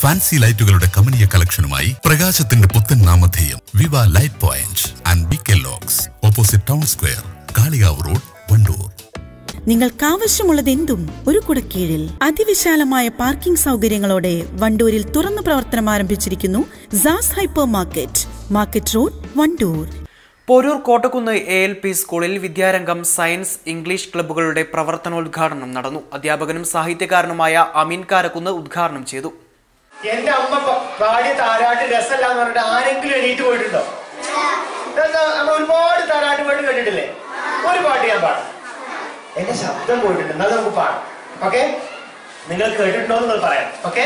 Fancy ലൈറ്റുകളുടെ കമനീയ കളക്ഷനുമായി പ്രകാശത്തിന്റെ പുത്തൻ നാമധേയം Viva light point and BK locks, opposite town square, Kalikavu road, Wandoor. നിങ്ങൾക്ക് ആവശ്യമുള്ളതെന്തും ഒരു കുടക്കീഴിൽ. അതിവിശാലമായ പാർക്കിംഗ് സൗകര്യങ്ങളോടെ വണ്ടൂരിൽ തുറന്നു പ്രവർത്തനം ആരംഭിച്ചിരിക്കുന്നു സാസ് hypermarket, market road, Wandoor. Poroor Kottakkunnu ALP സ്കൂളിൽ വിദ്യാരംഗം സയൻസ് ഇംഗ്ലീഷ് ക്ലബ്ബുകളുടെ പ്രവർത്തനോദ്ഘാടനം നടന്നു. അധ്യാപകനും സാഹിത്യകാരനുമായ അമീൻ കാരക്കുന്ന് ഉദ്ഘാടനം ചെയ്തു. എന്റെ അമ്മ പാടിയ താരാട്ട് രസമല്ലാന്ന് പറഞ്ഞിട്ട് ആരെങ്കിലും എണീറ്റ് പോയിട്ടുണ്ടോ? നമ്മൾ ഒരുപാട് താരാട്ട് പാട്ട് കേട്ടിട്ടില്ലേ? ഒരു പാട്ട് ഞാൻ പാടാം. എന്റെ ശബ്ദം പോയിട്ടുണ്ട്, എന്നാൽ നമുക്ക് പാടാം. ഓക്കെ, നിങ്ങൾ കേട്ടിട്ടുണ്ടോ എന്ന് പറയാം. ഓക്കെ.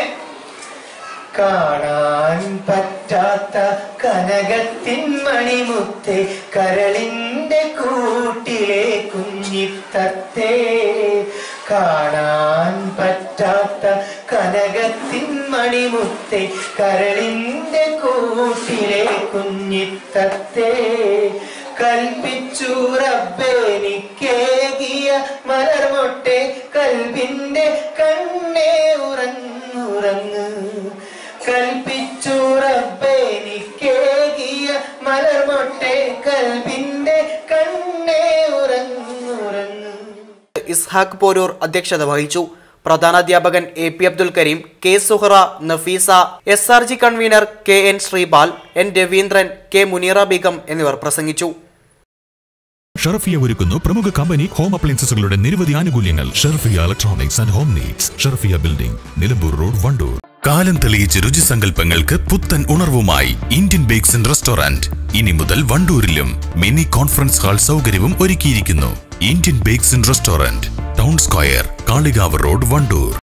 കാണാൻ പറ്റാത്ത കനകത്തിൻ മണിമുത്തേ, കരളിന്റെ കൂട്ടിലെ കുഞ്ഞിത്തത്തേ. കാണാൻ പറ്റാത്ത കനകത്തിൻ മണിമുത്തേ, കരളിന്റെ കൂട്ടിലെ കുഞ്ഞിത്തത്തേ. കൽപ്പിച്ചു റബ്ബെനിക്കേകിയ മലർമൊട്ടെ, കൽബിന്റെ കണ്ണേ ഉറങ്ങുറങ്ങ്. കൽപ്പിച്ചു റബ്ബെനിക്കേകിയ മലർമൊട്ടെ, കൽബിന്റെ കണ്ണേ ഉറങ്ങുറങ്ങ്. ഇസ്ഹാഖ് പോരൂർ അധ്യക്ഷത വഹിച്ചു. പ്രധാനാധ്യാപകൻ AP Abdul Kareem, K Suhara, Nafeesa, SRG convener KN Sreepal, N Raveendran, K Muneera Beegum എന്നിവർ പ്രസംഗിച്ചു. ഷർഫിയ ഒരുക്കുന്നു പ്രമുഖ കമ്പനി ഹോം അപ്ലയൻസസുകളുടെ നിരവധി ആനുകൂല്യങ്ങൾ. Sharfiya electronics and home needs, Sharfiya building, Nilambur road, Wandoor. കാലം തെളിയിച്ച രുചിസങ്കല്പങ്ങൾക്ക് പുത്തൻ ഉണർവുമായി ഇന്ത്യൻ ബേക്സ് ആൻഡ് റെസ്റ്റോറന്റ് ഇനി മുതൽ വണ്ടൂരിലും മിനി കോൺഫറൻസ് ഹാൾ സൗകര്യവും ഒരുക്കിയിരിക്കുന്നു. Indian bakes and restaurant, town square, Kalikavu road, Wandoor.